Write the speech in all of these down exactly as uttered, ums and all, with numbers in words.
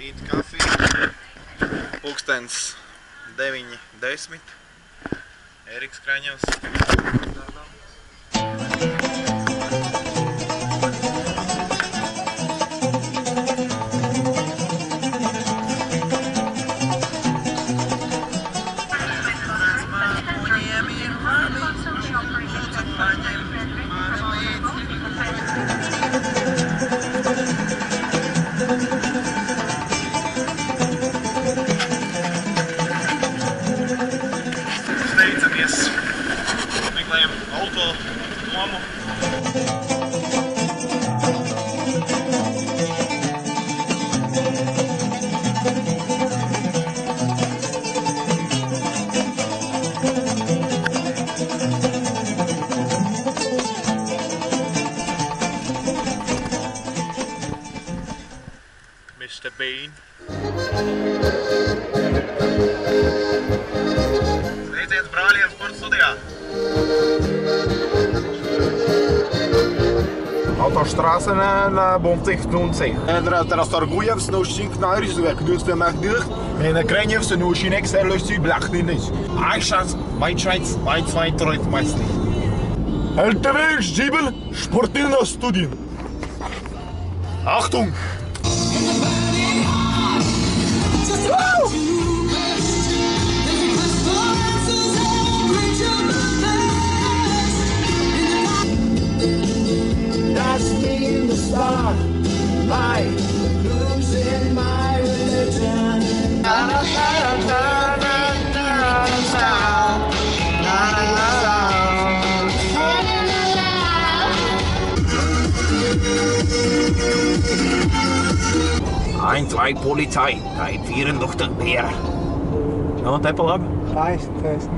Rīta kafija. Pulkstens deviņi desmit. Eriks Kraņevs. Steidzamies. Meklējam auto nomu. mister Bean. Sveiciens brāļiem sporta studijā. Autostraße na Bontic neunzig. Teraz Targujew, Snowshink, Naryzuek, Dusty Machdych, en Kraniew, Snowshinek, Serlości, Blachninis. Eichschatz, Weitschweiz, Weizweit, Reutmeister. L T V, Zibel, Sportino Studien. Achtung! That's me in the start, my losing my religion. Na na na na na na na Ein, zwei Polizei, kein Vieren durch den Bär. No, tempo labi? Taisn, taisn.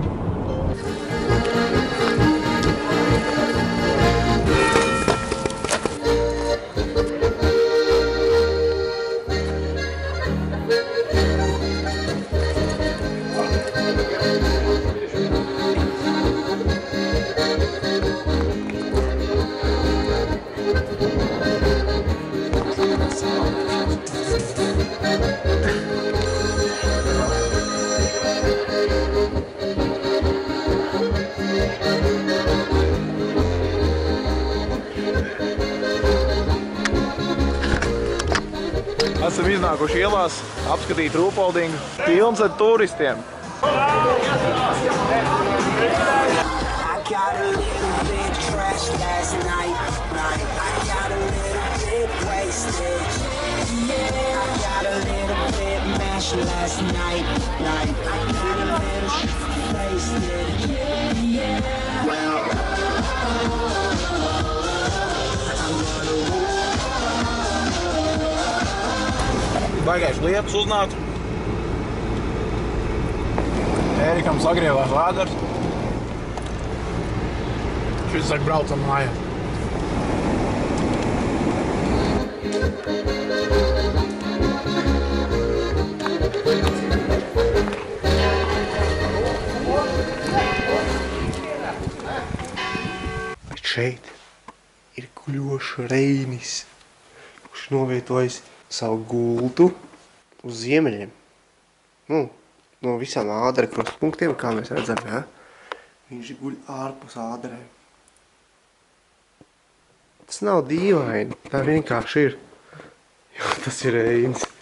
Esam iznākuši ielās, apskatīt Rūpoldingu. Pilns ar turistiem. I got a little bit crashed last night. I got a little bit wasted. I got a little bit mashed last night. I got a little wasted. Well, Baigais lietus uznāca. Ērikam sagrievās lādars. Šis saka, braucam mājā. Bet šeit ir guļošs Reinis, kurš novietojis savu gultu uz ziemeļiem. Nu, no visām ādara krustpunktiem, kā mēs redzam, ja? Viņš guļ ārpus ādarēm. Tas nav dīvaini, tā vienkārši ir, jo tas ir Reinis.